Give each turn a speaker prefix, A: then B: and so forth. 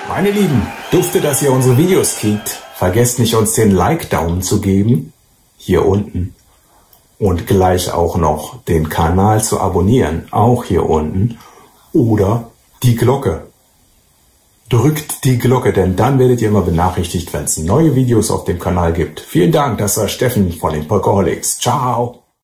A: Meine Lieben, dufte, dass ihr unsere Videos kickt. Vergesst nicht, uns den Like-Daumen zu geben. Hier unten. Und gleich auch noch den Kanal zu abonnieren. Auch hier unten. Oder die Glocke. Drückt die Glocke, denn dann werdet ihr immer benachrichtigt, wenn es neue Videos auf dem Kanal gibt. Vielen Dank, das war Steffen von den Polkaholics. Ciao!